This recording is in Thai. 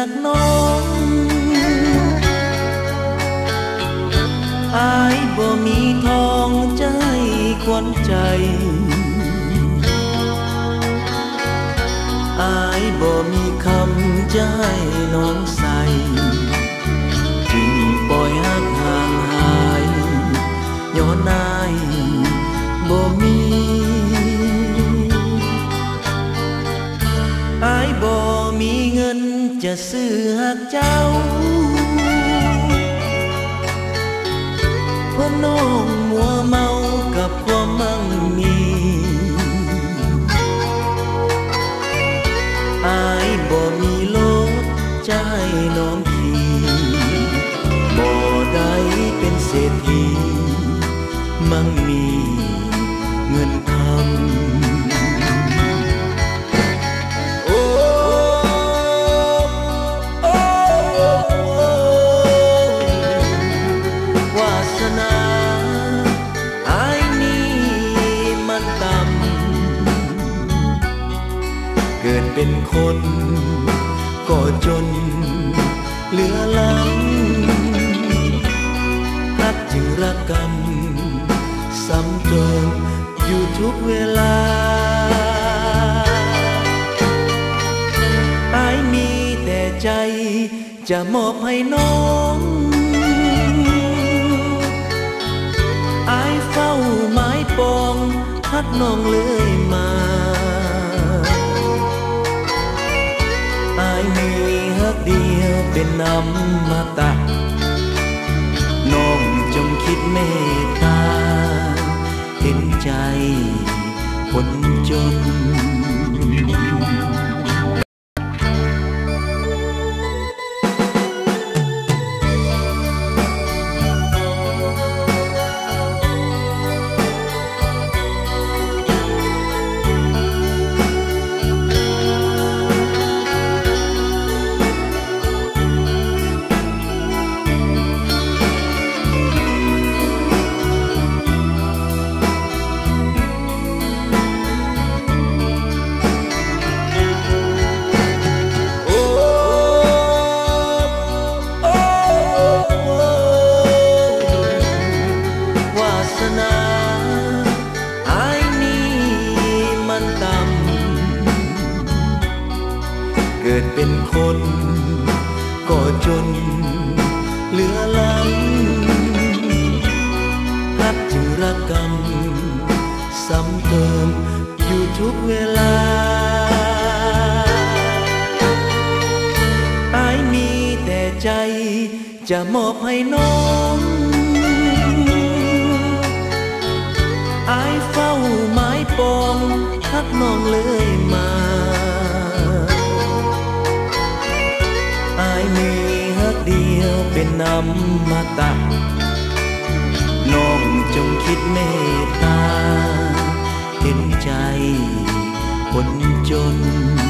กน้องอายบ่มีทองใจควันใจอายบ่มีคำใจน้องใส่จึงปล่อยหักห่างหายย้อนอายบ่มีอายบ่มีเงินจะซื้อหักเจ้าเพราะน้องมัวเมากับความมั่งมีอายบ่มีรถใจน้องขี่บ่ได้เป็นเศรษฐีมั่งมีเงินคำเกิดเป็นคนก็จนเหลือล้ำรักจึงรักกรรมซ้ำเติมอยู่ทุกเวลาอายมีแต่ใจจะมอบให้น้องอายเฝ้าไม้ปองฮักน้องเลยมาอายมีฮักเดียวเป็นอมตะน้องจงคิดเมตตาเห็นใจคนจนเกิดเป็นคนก็จนเหลือล้ำรักจึงรักกรรมซ้ำเติมอยู่ทุกเวลาอายมีแต่ใจจะมอบให้น้องอายเฝ้าไม้ปองฮักน้องเลยมาอายมีฮักเดียวเป็นอมตะน้องจงคิดเมตตาเห็นใจคนจน